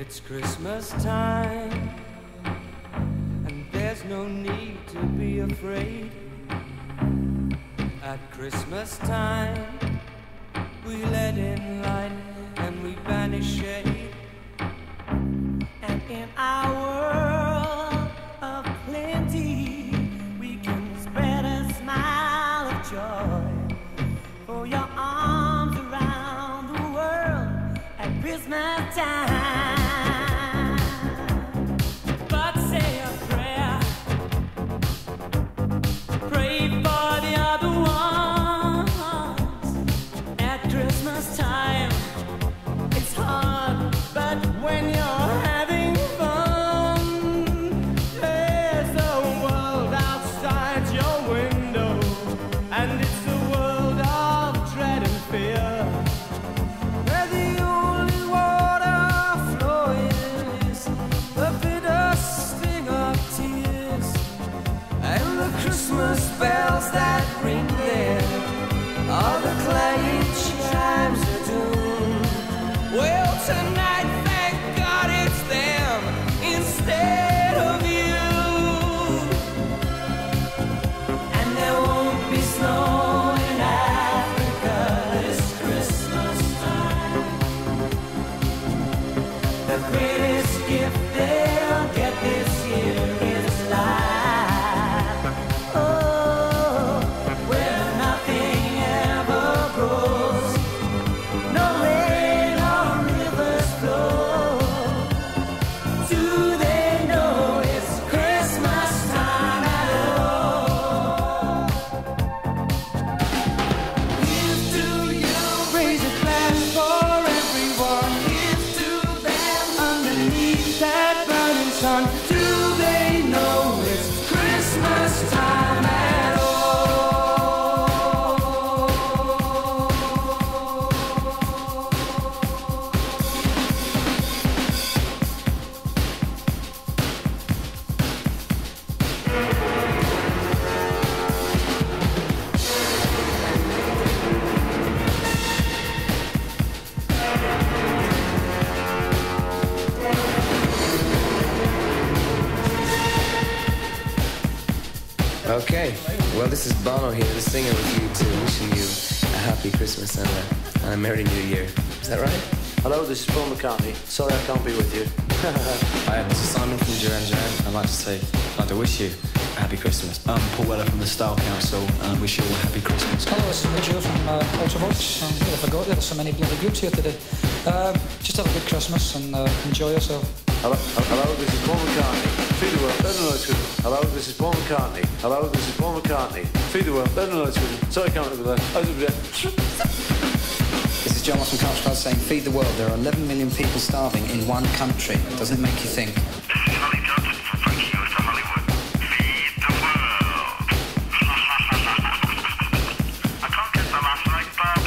It's Christmas time, and there's no need to be afraid. At Christmas time, we let in light and we banish shade. And in our world of plenty, we can spread a smile of joy. For your arms around the world at Christmas time. But say a prayer, pray for the other ones. At Christmas time, it's hard, but when you're having fun, there's a world outside your window, and it's a world of dread and fear, where the only water flowing is the bitter sting of tears, and the Christmas bells that ring there are the clanging chimes of doom. Well, tonight, thank God it's them instead of you. And there won't be snow in Africa this Christmas time. The greatest gift they'll get this year is life. Oh, where nothing ever grows, no rain or rivers flow. Do they know it's Christmas time at all? Here's to you, raise a glass for everyone. Here's to them underneath that burning sun. Do they know it's Christmas time at all? Okay, well, this is Bono here, the singer with you too, wishing you a happy Christmas and a Merry New Year. Is that right? Hello, this is Paul McCartney. Sorry I can't be with you. Hi, this is Simon from Duran Duran. I'd like to wish you a happy Christmas. I'm Paul Weller from the Style Council, and I wish you all a happy Christmas. Hello, this is Mitchell from Ultravox. I forgot there's so many bloody groups here today. Just have a good Christmas and enjoy yourself. Hello, this is Paul McCartney. Feed the world, let them know it's good. Hello, this is Paul McCartney. Hello, this is Paul McCartney. Feed the world, let them know it's good. Sorry I can't remember that. This is John Ross from Culture Club saying, feed the world. There are 11 million people starving in one country. Doesn't it make you think? Charlie Johnson from Frankie Goes to Hollywood. Feed the world. I can't get the last right, Bob.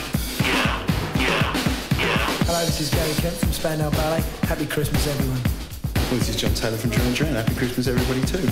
Yeah. Hello, this is Gary Kemp from Spandau Ballet. Happy Christmas, everyone. Well, this is John Taylor from Duran Duran. Happy Christmas, everybody, too.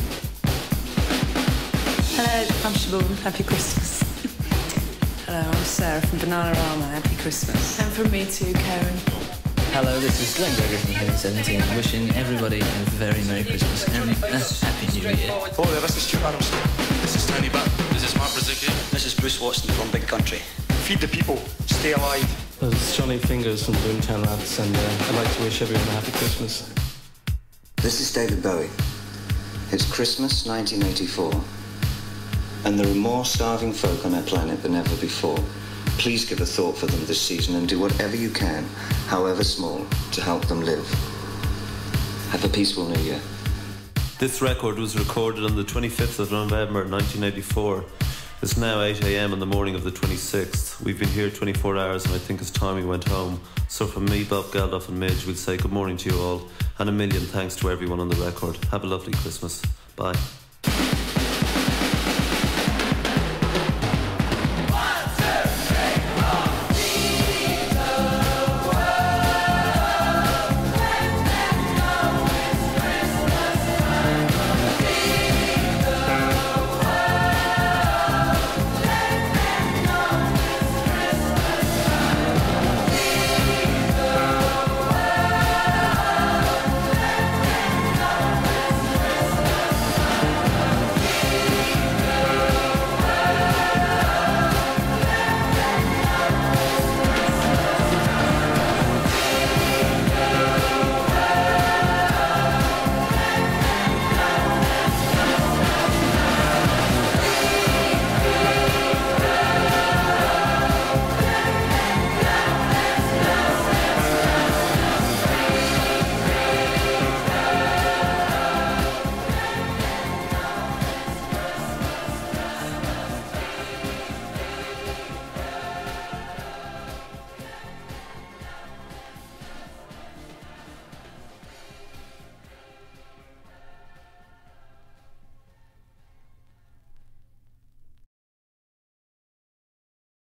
Hello, I'm Siobhan. Happy Christmas. Hello, I'm Sarah from Bananarama. Happy Christmas. And from me too, Karen. Hello, this is Glenn Gregory from Hidden 17, wishing everybody a very Merry Christmas and a Happy New Year. Oh, yeah, this is Stuart Adams. This is Tony Butt. This is Mark Brzezicki. This is Bruce Watson from Big Country. Feed the people. Stay alive. This is Johnny Fingers from Boomtown Rats, and I'd like to wish everyone a happy Christmas. This is David Bowie. It's Christmas 1984, and there are more starving folk on our planet than ever before. Please give a thought for them this season and do whatever you can, however small, to help them live. Have a peaceful New Year. This record was recorded on the 25th of November 1984. It's now 8 a.m. on the morning of the 26th. We've been here 24 hours and I think it's time we went home. So from me, Bob Geldof and Midge, we'll say good morning to you all and a million thanks to everyone on the record. Have a lovely Christmas. Bye.